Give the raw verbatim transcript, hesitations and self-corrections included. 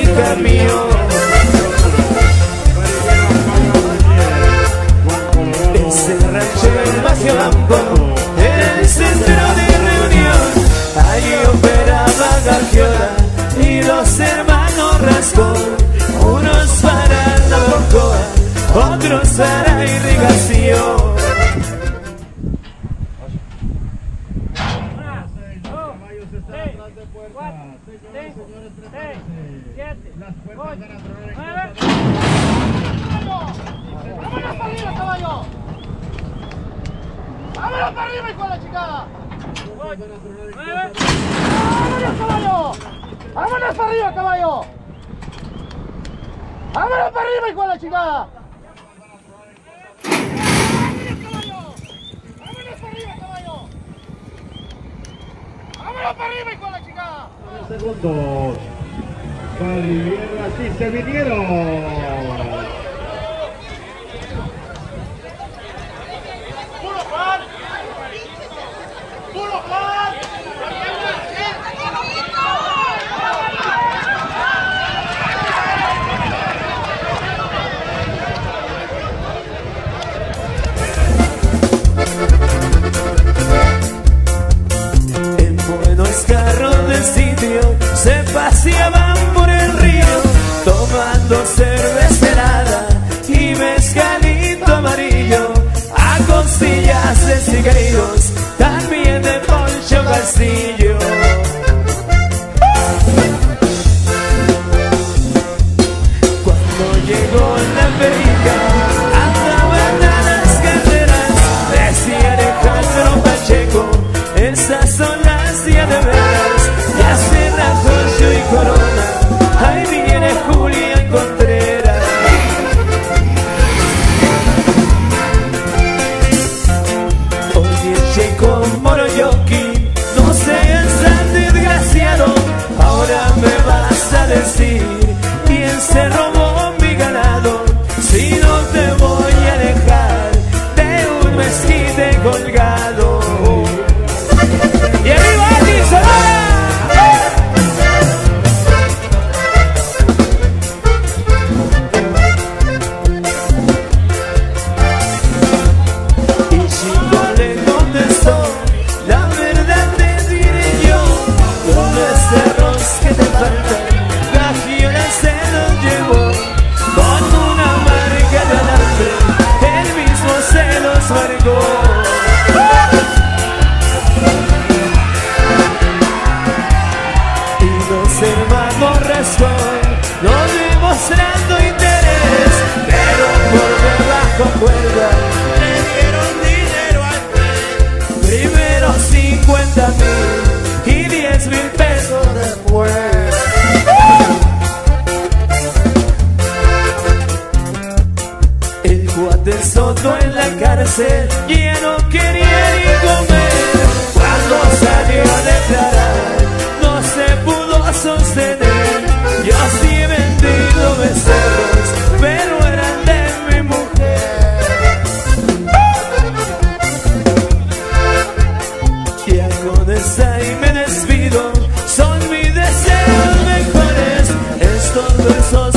camión. Ese rancho del Bajo Bambo, en el centro de reunión, allí operaba Garciola y los hermanos Rascón, unos para la Bocoa, otros para irrigación. ¡Vámonos para arriba, hijo de la chingada! ¡Vámonos, caballo! ¡Vámonos para arriba, caballo! ¡Vámonos para arriba, hijo de la chingada! ¡Vámonos para arriba, caballo! ¡Vámonos para arriba, hijo de la chingada! Segundos. Valivierra, sí se vinieron. En buenos carros de sitio se paseaban por el río, tomando cerveza helada y mezcalito amarillo, a costillas de cigarrillos, también de Poncho Castillo. Cuando llegó la perica, andaban a las carreras, decía Alejandro Pacheco, esas son las días de veras, ya se Rajoyo y Corona, ahí viene Julián Contreras. Oye, Checo Moroyoki, no seas tan desgraciado, ahora me vas a decir quién se robó mi ganado, si no te voy a dejar de un mezquite colgado. ¡Y arriba aquí, Sonora! Y Chico le contestó, la verdad te diré yo, unos cerros que te faltan, Gagiola se los llevó, con una marca de alambre, él mismo se los marcó. Hermano Rascón, no demostrando interés, pero por debajo cuerda le dieron dinero al tren. Primero cincuenta mil y diez mil pesos después. El cuate Soto en la cárcel ya no quería ni comer, cuando salió a declarar no se pudo sostener. Yo sí he vendido becerros, pero eran de mi mujer. Ya con esa y me despido, son mis deseos mejores. Estos versos